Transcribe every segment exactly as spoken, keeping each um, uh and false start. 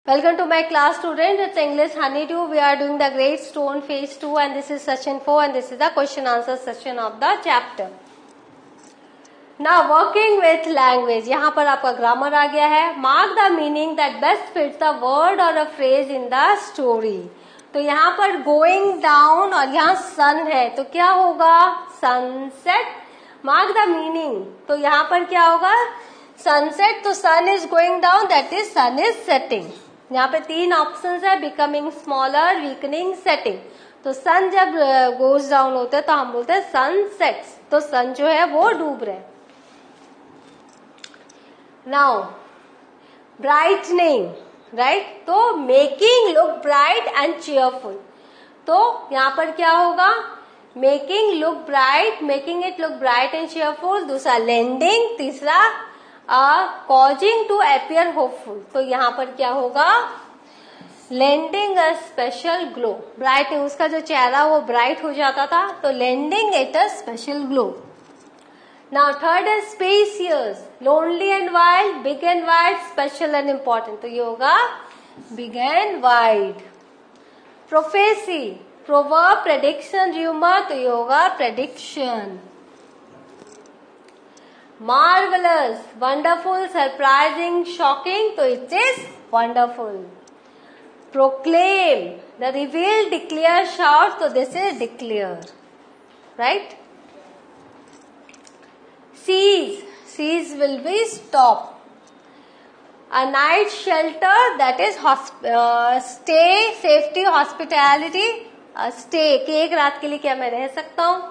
Welcome to my class, student. It's English Honeydew. We are doing the Great Stone Phase two, and this is session four, and this is the question answer session of the chapter. Now, working with language. यहाँ पर आपका grammar आ गया है. Mark the meaning that best fits the word or a phrase in the story. तो यहाँ पर going down और यहाँ sun है, तो क्या होगा? Sunset. Mark the meaning. तो यहाँ पर क्या होगा? Sunset. तो sun is going down, that is sun is setting. यहाँ पे तीन ऑप्शंस है, बिकमिंग स्मॉलर, वीकनिंग, सेटिंग. तो सन जब गोज डाउन होता है तो हम बोलते हैं सन सेट्स. तो सन जो है वो डूब रहे. Now brightening, right. तो making look bright and cheerful. तो यहाँ पर क्या होगा? Making look bright, making it look bright and cheerful. दूसरा लेंडिंग, तीसरा कॉजिंग टू अपीयर होपफुल. तो यहाँ पर क्या होगा? Lending a special glow. Bright, उसका जो चेहरा वो ब्राइट हो जाता था, तो lending it a special glow. Now third is spacious, lonely and wild, big and wide, special and important. तो ये होगा big and wide. Prophecy, proverb, prediction, rumour. तो ये होगा prediction. Marvelous, wonderful, surprising, shocking. तो it is wonderful. Proclaim, the reveal, declare, shout. तो this is declare, right? Cease, cease will be stop. A night shelter, that is hosp- uh, stay, safety, hospitality. uh, stay, कि एक रात के लिए क्या मैं रह सकता हूँ.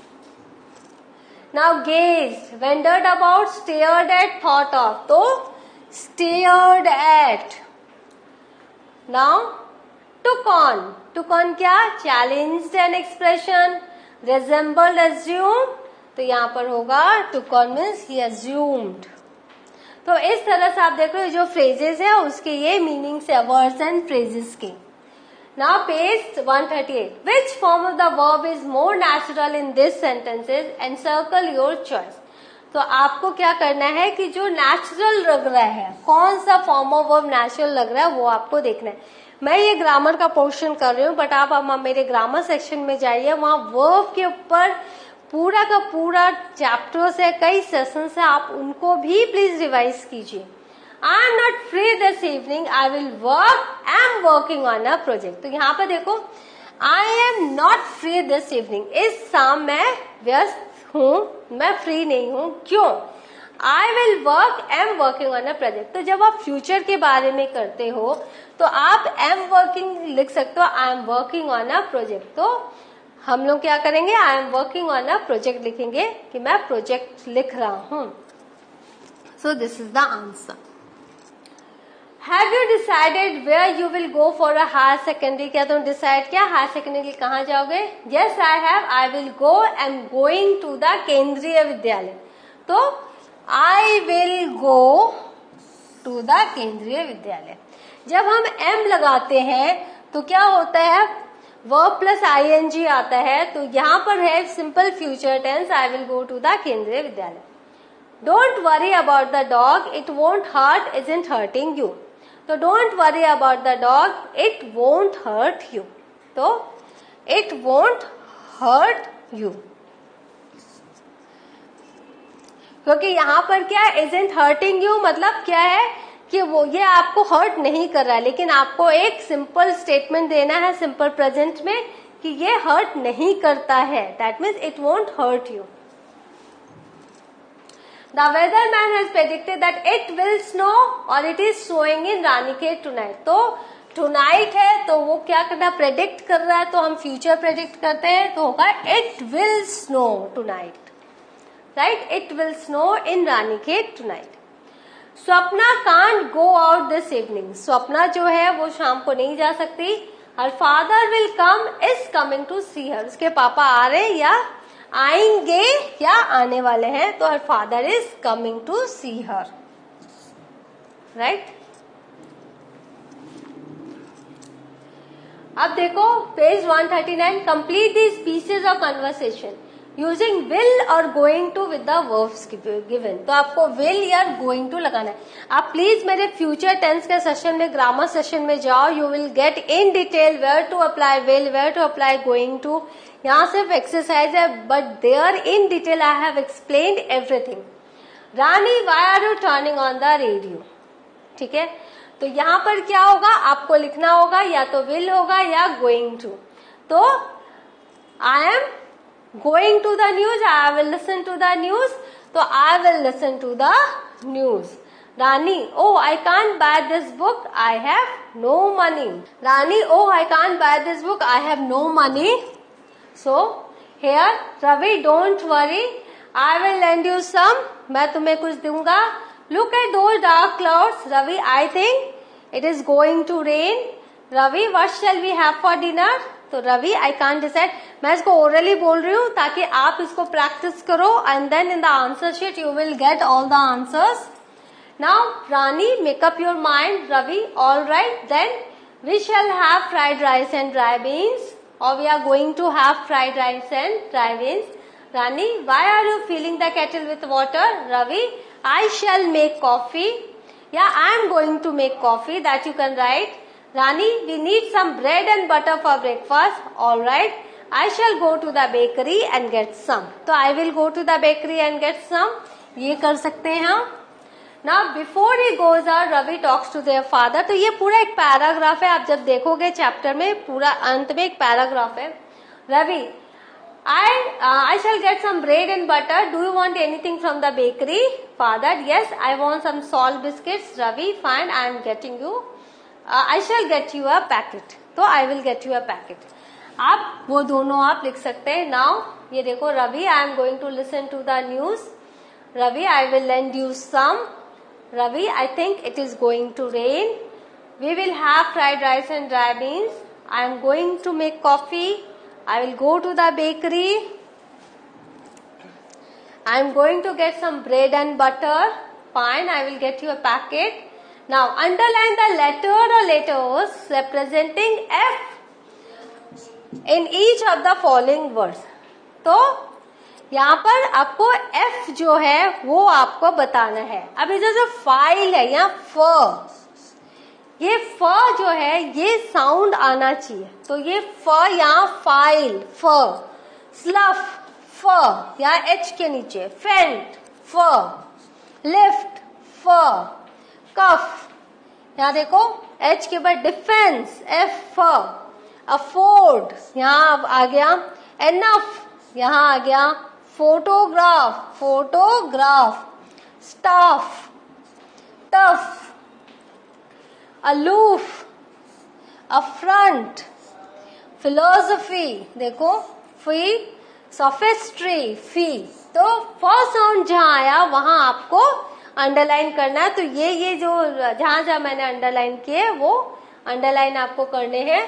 Now gaze, wondered about, stared at, thought of. तो stared at. Now took on, took on क्या? Challenged an expression, resembled, assumed. तो यहाँ पर होगा took on means he assumed. तो इस तरह से आप देख रहे हो जो phrases है उसके ये meanings है words and phrases के. Now page one thirty-eight. Which form of the verb is more natural in this sentences and circle your choice. तो आपको क्या करना है कि जो नेचुरल लग रहा है, कौन सा फॉर्म ऑफ वर्ब नेचुरल लग रहा है वो आपको देखना है. मैं ये ग्रामर का पोर्शन कर रही हूँ, बट आप अब मेरे ग्रामर सेक्शन में जाइए, वहाँ वर्ब के ऊपर पूरा का पूरा चैप्टर्स है, कई सेशंस है, आप उनको भी प्लीज रिवाइज कीजिए. I am not free this evening. I will work. I am working on a project. तो यहाँ पर देखो, I am not free this evening. इस शाम मैं व्यस्त हूँ, मैं फ्री नहीं हूँ. क्यों? I will work. I am working on a project. तो जब आप फ्यूचर के बारे में करते हो तो आप am working लिख सकते हो, I am working on a project. तो हम लोग क्या करेंगे? I am working on a project लिखेंगे कि मैं प्रोजेक्ट लिख रहा हूँ. So this is the answer. Have you decided where you will go for a higher secondary? क्या तुम डिसाइड किया हायर सेकेंडरी के लिए कहाँ जाओगे? Yes, I have. I will go. I'm going to the केंद्रीय विद्यालय. तो I will go to the केंद्रीय विद्यालय. जब हम M लगाते हैं तो क्या होता है? Verb plus I N G आता है. तो यहाँ पर है simple future tense, I will go to the केंद्रीय विद्यालय. Don't worry about the dog. It won't hurt. Isn't hurting you. तो don't worry about the dog, it won't hurt you. तो इट वोंट हर्ट यू, क्योंकि यहां पर क्या है? Isn't hurting you मतलब क्या है कि वो ये आपको हर्ट नहीं कर रहा है, लेकिन आपको एक सिंपल स्टेटमेंट देना है सिंपल प्रेजेंट में कि ये हर्ट नहीं करता है. That means it won't hurt you. The weatherman has predicted that it will snow or it is snowing in Ranikhet tonight. तो tonight है तो वो क्या करना? प्रेडिक्ट कर रहा है, तो हम फ्यूचर प्रेडिक्ट करते हैं, तो होगा it will snow tonight, right? It will snow in Ranikhet tonight. Swapna can't go out this evening. Swapna जो है वो शाम को नहीं जा सकती. Her father will come, is coming to see her. उसके पापा आ रहे या आएंगे या आने वाले हैं. तो her father is coming to see her, right. अब देखो page one thirty-nine. Complete these pieces of conversation. Using will और going to with the verbs given. तो आपको विल या गोइंग टू लगाना है। आप प्लीज मेरे फ्यूचर टेंस के सेशन में, ग्रामर सेशन में जाओ, you will get in detail where to apply will, where to apply going to. यहाँ सिर्फ एक्सरसाइज है, but there in detail I have explained everything. Rani why are you turning on the radio, ठीक है। तो यहाँ पर क्या होगा, आपको लिखना होगा या तो विल होगा या गोइंग टू। तो I am going to the news, I will listen to the news, तो I will listen to the news. Rani, oh I can't buy this book, I have no money. Rani, oh I can't buy this book, I have no money. So here Ravi, don't worry, I will lend you some, मैं तुम्हें कुछ दूंगा। Look at those dark clouds, Ravi I think it is going to rain. Ravi, what shall we have for dinner. तो Ravi, I can't decide, मैं इसको orally बोल रही हूँ ताकि आप इसको प्रैक्टिस करो and then in the answer sheet you will get all the answers. Now Rani, make up your mind. Ravi, all right, then we shall have fried rice and dry beans, और we are going to have fried rice and dry beans. Rani, why are you filling the kettle with water? Ravi, I shall make coffee. Yeah, I am going to make coffee, that you can write. Rani, we need some bread and butter for breakfast. All right, I shall go to the bakery and get some. तो I will go to the bakery and get some. ये कर सकते हैं हम। Now before he goes out, Ravi talks to their father. तो ये पूरा एक पैराग्राफ है, आप जब देखोगे चैप्टर में पूरा अंत में एक पैराग्राफ है। Ravi, I uh, I shall get some bread and butter. Do you want anything from the bakery? Father, yes, I want some salt biscuits. Ravi, fine, I am getting you. Uh, I shall get you a packet. तो I will get you a packet. आप वो दोनों आप लिख सकते हैं। Now ये देखो, Ravi, I am going to listen to the news. Ravi, I will lend you some. Ravi, I think it is going to rain. We will have fried rice and dry beans. I am going to make coffee. I will go to the bakery. I am going to get some bread and butter. Fine, I will get you a packet. Now underline the letter or letters representing F in each of the following words. तो यहाँ पर आपको F जो है वो आपको बताना है। अब ये जो फाइल है, यहाँ फ, ये फ जो है ये साउंड आना चाहिए। तो ये फ यहाँ फाइल, फ, स्लफ, फ यहाँ एच के नीचे, फेंट, फ, लिफ्ट, फ, कफ, यहाँ देखो एच के बाद डिफेंस, एफ, फ, अफोर्ड यहाँ आ गया, एनफ यहाँ आ गया, photograph, photograph, staff, tough, aloof, affront, philosophy, देखो फी, sophistry, फी। तो फर्स्ट साउंड जहां आया वहां आपको अंडरलाइन करना है। तो ये ये जो जहां जहां मैंने अंडरलाइन किए वो अंडरलाइन आपको करने हैं।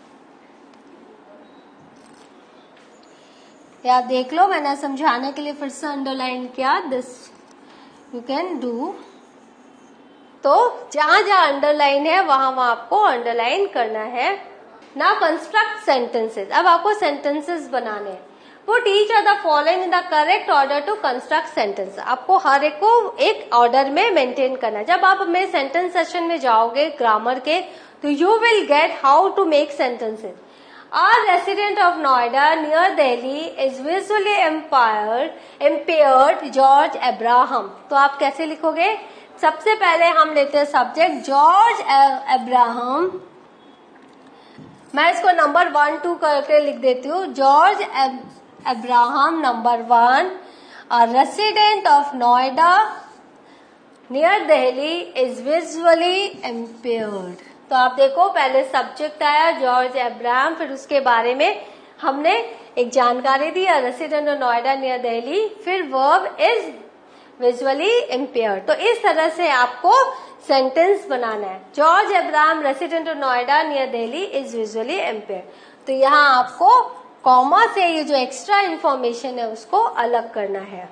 या देख लो, मैंने समझाने के लिए फिर से अंडरलाइन किया, दिस यू कैन डू। तो जहां जहां अंडरलाइन है वहां वहां आपको अंडरलाइन करना है। नाउ कंस्ट्रक्ट सेंटेंसेस, अब आपको सेंटेंसेस बनाने हैं। Put each of the following in the correct order to construct sentence. आपको हर एक को एक ऑर्डर में मेंटेन करना है। जब आप मेरे सेंटेंस सेशन में जाओगे ग्रामर के, तो you will get how to make sentences. A resident of Noida near Delhi is visually impaired, impaired George Abraham. तो आप कैसे लिखोगे? सबसे पहले हम लेते हैं सब्जेक्ट जॉर्ज अब्राहम। मैं इसको नंबर वन टू करके लिख देती हूँ। George Abraham number one, a resident of Noida near Delhi is visually impaired. तो आप देखो, पहले सब्जेक्ट आया जॉर्ज अब्राहम, फिर उसके बारे में हमने एक जानकारी दी, a resident of Noida near Delhi, फिर वर्ब इज विजुअली इम्पेयर्ड। तो इस तरह से आपको सेंटेंस बनाना है। George Abraham resident of Noida near Delhi is visually impaired. तो यहाँ आपको कॉमा से ये जो एक्स्ट्रा इंफॉर्मेशन है उसको अलग करना है।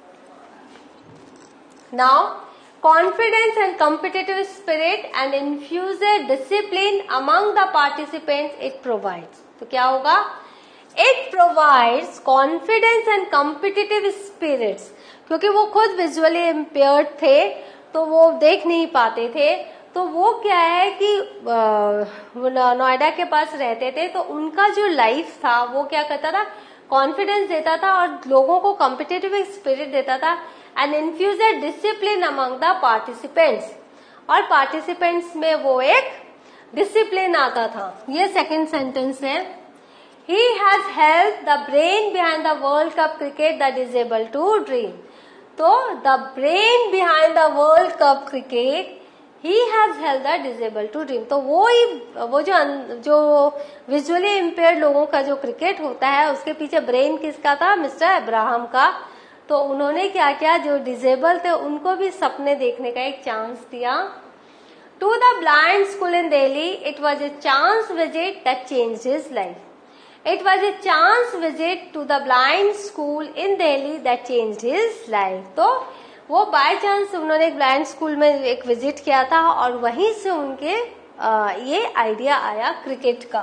Now confidence and competitive spirit and infuse discipline among the participants it provides. तो क्या होगा? It provides confidence and competitive spirits, क्योंकि वो खुद विजुअली इम्पेयर्ड थे तो वो देख नहीं पाते थे, तो वो क्या है कि नोएडा के पास रहते थे, तो उनका जो लाइफ था वो क्या करता था, कॉन्फिडेंस देता था और लोगों को कॉम्पिटिटिव स्पिरिट देता था, and infused discipline among the participants, और पार्टिसिपेंट्स में वो एक डिसिप्लिन आता था। ये सेकंड सेंटेंस है, he has helped the brain behind the World Cup cricket that is able to dream. तो the brain behind the World Cup cricket he has helped the disable to dream. तो वो ही वो जो जो visually impaired लोगों का जो cricket होता है उसके पीछे ब्रेन किसका था, मिस्टर अब्राहम का। तो उन्होंने क्या किया, जो डिसेबल थे उनको भी सपने देखने का एक चांस दिया। To the blind school in Delhi it was a chance visit that changed his life. It was a chance visit to the blind school in Delhi that changed his life. तो वो बाय चांस उन्होंने एक blind school में एक visit किया था और वहीं से उनके आ, ये आइडिया आया क्रिकेट का।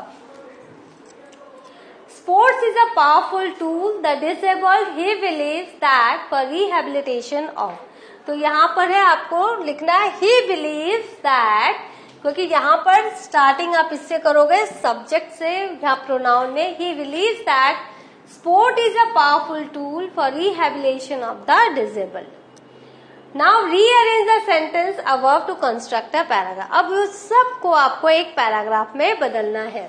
Sports is a powerful tool. The disabled he believes that for rehabilitation of. तो यहाँ पर है आपको लिखना है he believes that, क्योंकि यहाँ पर स्टार्टिंग आप इससे करोगे सब्जेक्ट से, यहाँ प्रोनाउन में he believes that sport is a powerful tool for rehabilitation of the disable. Now rearrange the sentence above to construct a paragraph. अब उस सब को आपको एक पैराग्राफ में बदलना है।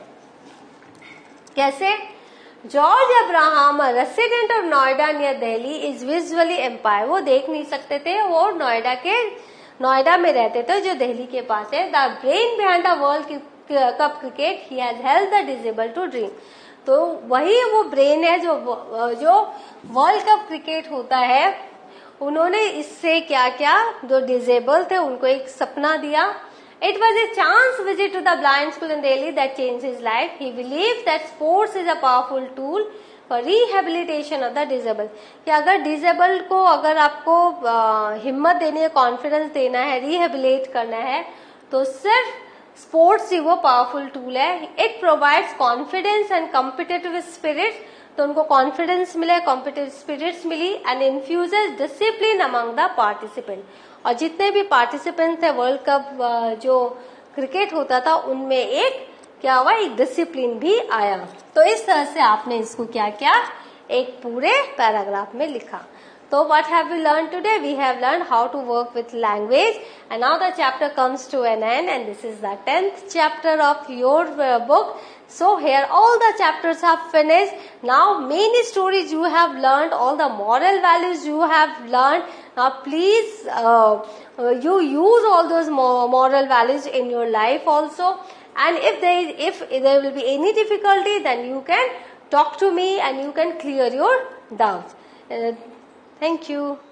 कैसे? George Abraham resident of Noida near Delhi is visually impaired. वो देख नहीं सकते थे, वो नोएडा के नोएडा में रहते थे जो दिल्ली के पास है। The brain behind the World Cup cricket he has helped the disable to dream. तो वही वो ब्रेन है जो जो वर्ल्ड कप क्रिकेट होता है, उन्होंने इससे क्या क्या, जो डिसेबल थे उनको एक सपना दिया। It was a chance visit to the blind school in Delhi that change his life. He believe that sports is a powerful tool for rehabilitation of the disable. कि अगर डिसेबल को अगर आपको हिम्मत देनी है, कॉन्फिडेंस देना है, रिहेबिलिटेट करना है, तो सिर्फ स्पोर्ट्स ही वो पावरफुल टूल है। It provides confidence and competitive spirit. तो उनको कॉन्फिडेंस मिले, कॉम्पिटिटिव स्पिरिट्स मिली, and infuses discipline among the participant. और जितने भी पार्टिसिपेंट थे वर्ल्ड कप जो क्रिकेट होता था उनमें एक क्या हुआ, एक डिसिप्लिन भी आया। तो इस तरह से आपने इसको क्या क्या एक पूरे पैराग्राफ में लिखा। तो what have we learned today? We have learned how to work with language, and now the chapter comes to an end, and this is the tenth chapter of your uh, book. So here all the chapters have finished. Now many stories you have learned, all the moral values you have learned. Now please uh, uh, you use all those moral values in your life also. And if there if there will be any difficulty, then you can talk to me and you can clear your doubts. Uh, thank you.